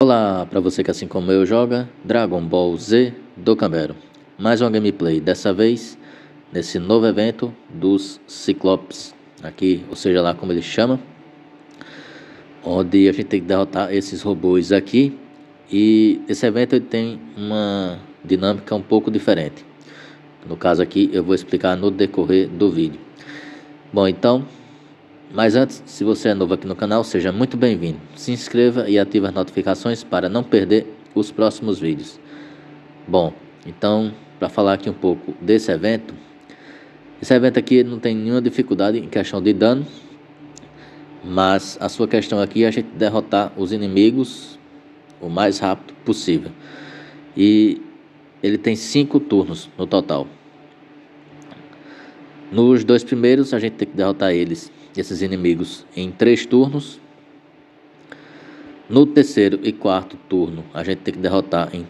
Olá para você que assim como eu joga Dragon Ball Z Dokkan. Mais uma gameplay, dessa vez nesse novo evento dos Ciclopes aqui, ou seja lá como ele chama, onde a gente tem que derrotar esses robôs aqui. E esse evento ele tem uma dinâmica um pouco diferente. No caso aqui eu vou explicar no decorrer do vídeo. Bom, então, mas antes, se você é novo aqui no canal, seja muito bem-vindo. Se inscreva e ative as notificações para não perder os próximos vídeos. Bom, então, para falar aqui um pouco desse evento, esse evento aqui não tem nenhuma dificuldade em questão de dano, mas a sua questão aqui é a gente derrotar os inimigos o mais rápido possível. E ele tem 5 turnos no total. Nos 2 primeiros a gente tem que derrotar esses inimigos em 3 turnos. No terceiro e quarto turno a gente tem que derrotar em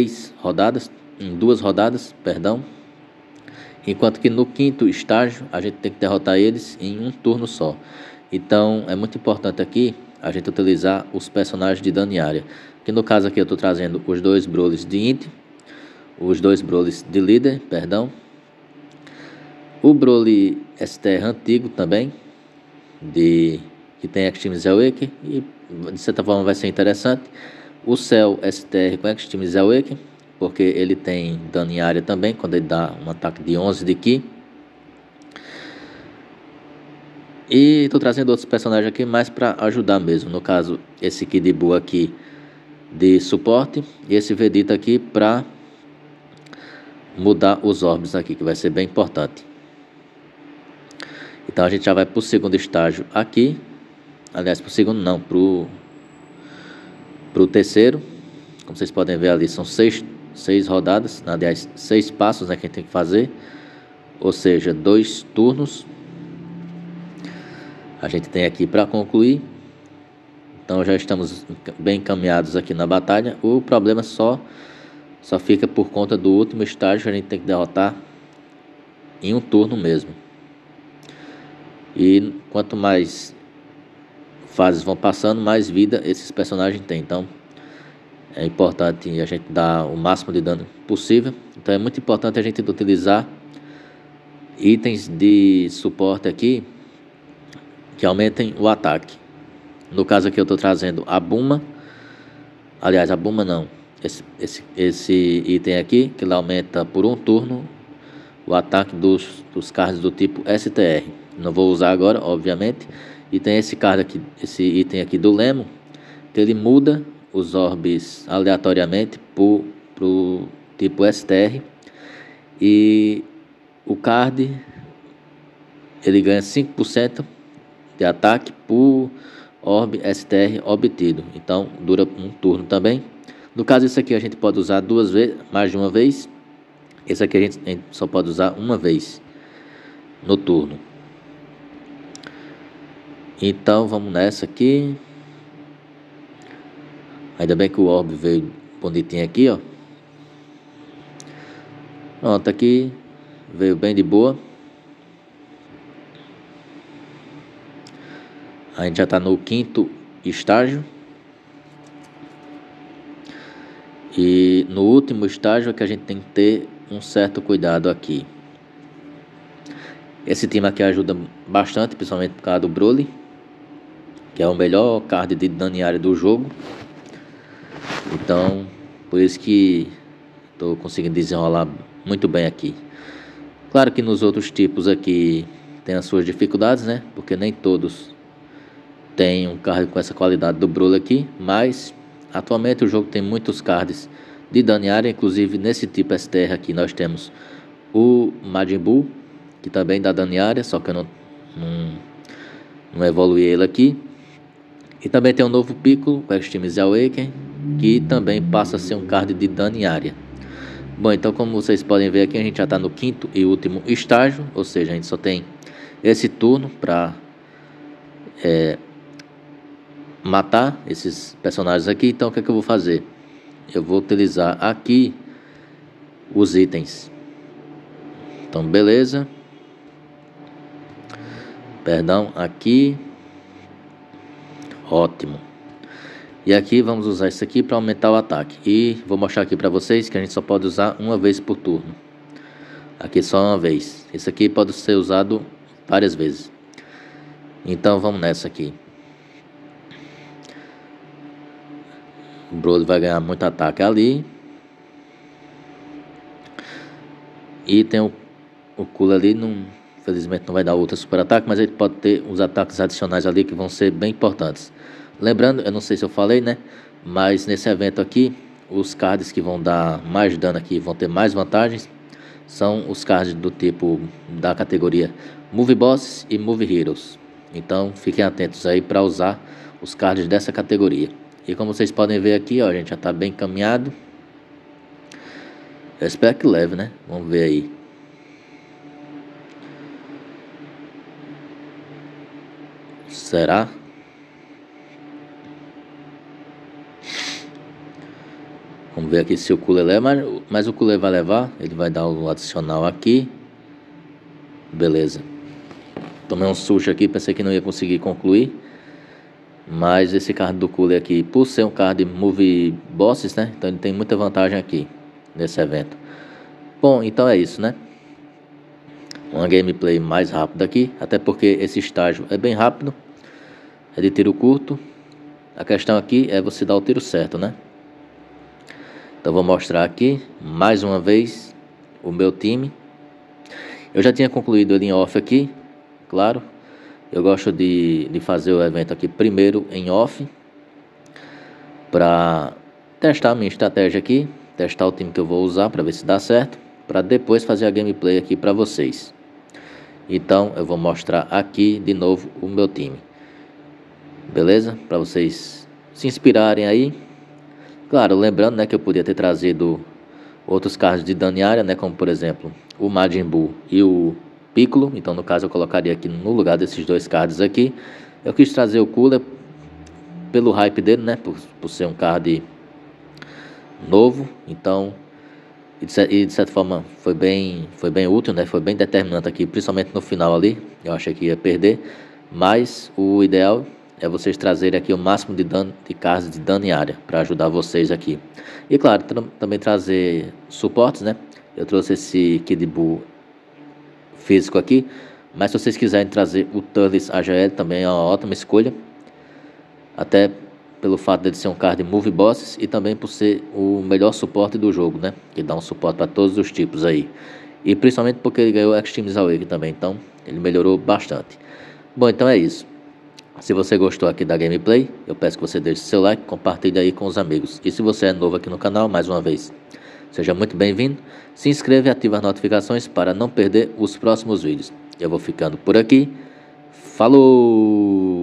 2 rodadas, perdão. Enquanto que no quinto estágio a gente tem que derrotar eles em um turno só. Então é muito importante aqui a gente utilizar os personagens de dano em área. Que no caso aqui eu estou trazendo os 2 Brolys de Int, os 2 Brolys de líder, perdão. O Broly STR antigo também, que tem Extreme Awakening, e de certa forma vai ser interessante. O Cell STR com Extreme Awakening, porque ele tem dano em área também, quando ele dá um ataque de 11 de Ki. E estou trazendo outros personagens aqui mais para ajudar mesmo. No caso, esse Kid Buu aqui de suporte, e esse Vegeta aqui para mudar os orbes aqui, que vai ser bem importante. Então a gente já vai para o segundo estágio aqui. Aliás, para o segundo não, para o terceiro. Como vocês podem ver ali, são 6 rodadas. Aliás, 6 passos, né, que a gente tem que fazer. Ou seja, 2 turnos. A gente tem aqui para concluir. Então já estamos bem encaminhados aqui na batalha. O problema só fica por conta do último estágio. A gente tem que derrotar em um turno mesmo. E quanto mais fases vão passando, mais vida esses personagens têm. Então é importante a gente dar o máximo de dano possível. Então é muito importante a gente utilizar itens de suporte aqui que aumentem o ataque. No caso aqui eu estou trazendo a Bulma. Aliás, a Bulma não, esse item aqui, que ele aumenta por um turno o ataque dos cards do tipo STR. Não vou usar agora, obviamente. E tem esse card aqui, esse item aqui do Lemon, que ele muda os orbes aleatoriamente pro tipo STR. E o card ele ganha 5% de ataque por orbe STR obtido. Então dura um turno também. No caso, isso aqui a gente pode usar 2 vezes, mais de uma vez. Esse aqui a gente só pode usar uma vez no turno. Então vamos nessa aqui. Ainda bem que o orbe veio bonitinho aqui, ó. Pronto, aqui veio bem de boa. A gente já está no quinto estágio. E no último estágio é que a gente tem que ter um certo cuidado aqui. Esse time aqui ajuda bastante, principalmente por causa do Broly, que é o melhor card de dano em área do jogo. Então, por isso que estou conseguindo desenrolar muito bem aqui. Claro que nos outros tipos aqui tem as suas dificuldades, né? Porque nem todos têm um card com essa qualidade do Broly aqui. Mas, atualmente o jogo tem muitos cards de dano em área. Inclusive, nesse tipo STR aqui nós temos o Majin Buu, que também dá dano em área, só que eu não evoluí ele aqui. E também tem um novo Piccolo, o Extreme Awakening, que também passa a ser um card de dano em área. Bom, então como vocês podem ver aqui, a gente já está no quinto e último estágio, ou seja, a gente só tem esse turno para matar esses personagens aqui. Então o que é que eu vou fazer? Eu vou utilizar aqui os itens. Então beleza. Perdão, aqui. Ótimo. E aqui vamos usar isso aqui para aumentar o ataque. E vou mostrar aqui para vocês que a gente só pode usar uma vez por turno. Aqui só uma vez. Esse aqui pode ser usado várias vezes. Então vamos nessa aqui. O Broly vai ganhar muito ataque ali. E tem o Cooler ali, infelizmente não vai dar outra super ataque, mas ele pode ter uns ataques adicionais ali que vão ser bem importantes. Lembrando, eu não sei se eu falei, né? Mas nesse evento aqui, os cards que vão dar mais dano aqui, vão ter mais vantagens, são os cards do tipo da categoria Move Bosses e Move Heroes. Então fiquem atentos aí para usar os cards dessa categoria. E como vocês podem ver aqui, ó, a gente já está bem encaminhado. Eu espero que leve, né? Vamos ver aí. Será? Vamos ver aqui se o Cooler leva, mas o Cooler vai levar. Ele vai dar o adicional aqui. Beleza. Tomei um susto aqui, pensei que não ia conseguir concluir. Mas esse card do Cooler aqui, por ser um card Move Bosses, né? Então ele tem muita vantagem aqui nesse evento. Bom, então é isso, né? Uma gameplay mais rápida aqui, até porque esse estágio é bem rápido. É de tiro curto. A questão aqui é você dar o tiro certo, né? Então vou mostrar aqui mais uma vez o meu time. Eu já tinha concluído ele em off aqui, claro. Eu gosto de fazer o evento aqui primeiro em off, para testar a minha estratégia aqui, testar o time que eu vou usar para ver se dá certo, para depois fazer a gameplay aqui para vocês. Então eu vou mostrar aqui de novo o meu time. Beleza? Para vocês se inspirarem aí. Claro, lembrando, né, que eu podia ter trazido outros cards de dano em área, né, como por exemplo o Majin Buu e o Piccolo. Então no caso eu colocaria aqui no lugar desses dois cards aqui. Eu quis trazer o Cooler pelo hype dele, né, por ser um card novo. Então, e de certa forma foi bem útil, né, foi bem determinante aqui, principalmente no final ali. Eu achei que ia perder, mas o ideal é vocês trazerem aqui o máximo de dano, de cards de dano em área, para ajudar vocês aqui. E claro, também trazer suportes, né? Eu trouxe esse Kid Buu físico aqui, mas se vocês quiserem trazer o Turles AGL também é uma ótima escolha. Até pelo fato de ele ser um card Move Bosses e também por ser o melhor suporte do jogo, né? Que dá um suporte para todos os tipos aí. E principalmente porque ele ganhou Extremes Awakening também, então ele melhorou bastante. Bom, então é isso. Se você gostou aqui da gameplay, eu peço que você deixe seu like, compartilhe aí com os amigos. E se você é novo aqui no canal, mais uma vez, seja muito bem-vindo. Se inscreva e ative as notificações para não perder os próximos vídeos. Eu vou ficando por aqui. Falou!